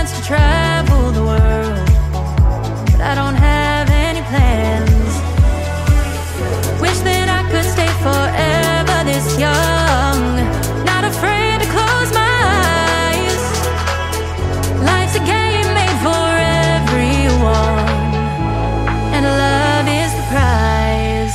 chance to travel the world, but I don't have any plans. Wish that I could stay forever this young, not afraid to close my eyes. Life's a game made for everyone, and love is the prize.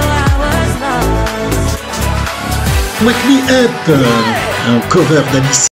Wake Me Up, un cover d'Alice.